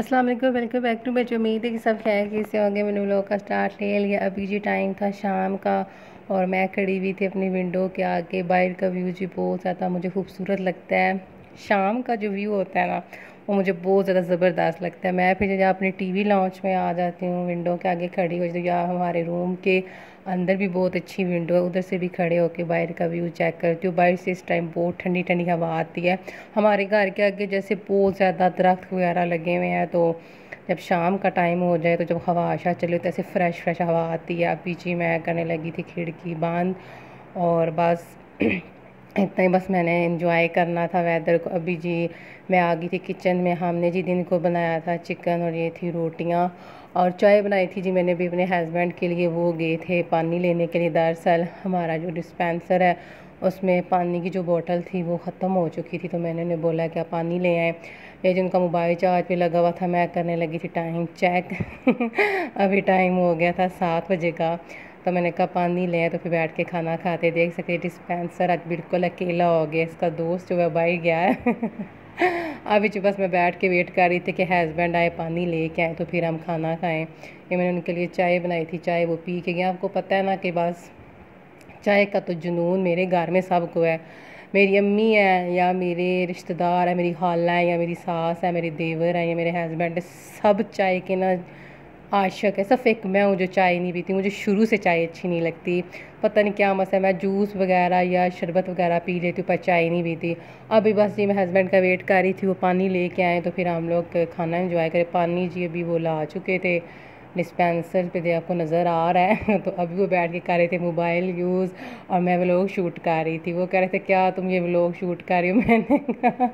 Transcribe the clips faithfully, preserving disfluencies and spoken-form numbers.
अस्सलाम वालेकुम, welcome back to बच्चों। उम्मीद है कि सब खैर कैसे से होंगे। मैंने व्लॉग का स्टार्ट ले लिया। अभी जी टाइम था शाम का और मैं खड़ी हुई थी अपनी विंडो के आगे। बाहर का व्यू जी बहुत ज़्यादा मुझे खूबसूरत लगता है। शाम का जो व्यू होता है ना, वो मुझे बहुत ज़्यादा ज़बरदस्त लगता है। मैं फिर जब अपनी टीवी लॉन्च में आ जाती हूँ, विंडो के आगे खड़ी हो जाती हूँ, या हमारे रूम के अंदर भी बहुत अच्छी विंडो है, उधर से भी खड़े होकर बाहर का व्यू चेक करती हूँ। बाहर से इस टाइम बहुत ठंडी ठंडी हवा आती है। हमारे घर के आगे जैसे बहुत ज़्यादा दरख्त वगैरह लगे हुए हैं, तो जब शाम का टाइम हो जाए तो जब हवा आशा चले तो ऐसे फ्रेश फ्रेश हवा आती है। अभी जी मैं करने लगी थी खिड़की बंद और बस इतना ही, बस मैंने इंजॉय करना था वेदर को। अभी जी मैं आ गई थी किचन में। हमने जी दिन को बनाया था चिकन और ये थी रोटियां और चाय बनाई थी जी मैंने भी अपने हस्बैंड के लिए। वो गए थे पानी लेने के लिए। दरअसल हमारा जो डिस्पेंसर है उसमें पानी की जो बोतल थी वो ख़त्म हो चुकी थी, तो मैंने उन्हें बोला कि आप पानी ले आए। ये जिनका मोबाइल चार्ज पे लगा हुआ था, मैं करने लगी थी टाइम चेक अभी टाइम हो गया था सात बजे का, तो मैंने कहा पानी ले आए। तो फिर बैठ के खाना खाते। देख सकते डिस्पेंसर आज बिल्कुल अकेला हो गया, इसका दोस्त जो है बाहर गया है अभी जो बस मैं बैठ के वेट कर रही थी कि हस्बैंड आए पानी ले के आए तो फिर हम खाना खाएं। ये मैंने उनके लिए चाय बनाई थी, चाय वो पी के गया। आपको पता है ना कि बस चाय का तो जुनून मेरे घर में सबको है। मेरी अम्मी है या मेरे रिश्तेदार है, मेरी खाला है या मेरी सास है, मेरे देवर है या मेरे हस्बैंड है, सब चाय के ना आशिक है। सिर्फ एक मैं हूँ जो चाय नहीं पीती। मुझे शुरू से चाय अच्छी नहीं लगती, पता नहीं क्या मसला है। मैं जूस वगैरह या शरबत वगैरह पी लेती हूँ पर चाय नहीं पीती। अभी बस जी मैं हस्बैंड का वेट कर रही थी, वो पानी लेके आए तो फिर हम लोग खाना एंजॉय करें। पानी जी अभी वो ला चुके थे डिस्पेंसर पे, दे आपको नज़र आ रहा है तो अभी वो बैठ के कर रहे थे मोबाइल यूज़ और मैं व्लॉग शूट कर रही थी। वो कह रहे थे क्या तुम ये व्लॉग शूट कर रही हो? मैंने कहा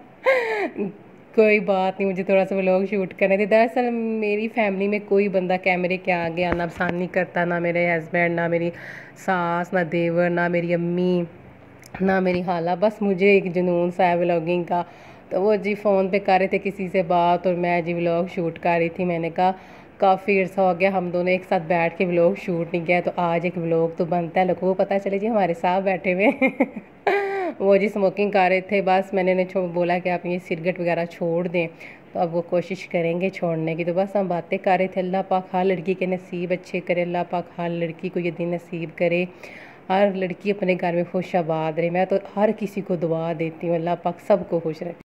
कोई बात नहीं, मुझे थोड़ा सा व्लॉग शूट करने थे। दरअसल मेरी फैमिली में कोई बंदा कैमरे के आगे आना पसंद नहीं करता, ना मेरे हस्बैंड, ना मेरी सास, ना देवर, ना मेरी अम्मी, ना मेरी खाला। बस मुझे एक जुनून सा है व्लॉगिंग का। तो वो जी फ़ोन पे कर रहे थे किसी से बात और मैं जी व्लॉग शूट कर रही थी। मैंने कहा काफ़ी अर्सा हो गया हम दोनों एक साथ बैठ के व्लॉग शूट नहीं किया, तो आज एक व्लॉग तो बनता है, लोगों को पता चले जी हमारे साथ बैठे हुए वो जी स्मोकिंग कर रहे थे। बस मैंने उन्हें बोला कि आप ये सिगरेट वगैरह छोड़ दें, तो अब वो कोशिश करेंगे छोड़ने की। तो बस हम बातें कर रहे थे। अल्लाह पाक हर लड़की के नसीब अच्छे करे, अल्लाह पाक हर लड़की को ये दिन नसीब करे, हर लड़की अपने घर में खुश आबाद रहे। मैं तो हर किसी को दुआ देती हूँ अल्लाह पाक सबको खुश रखे।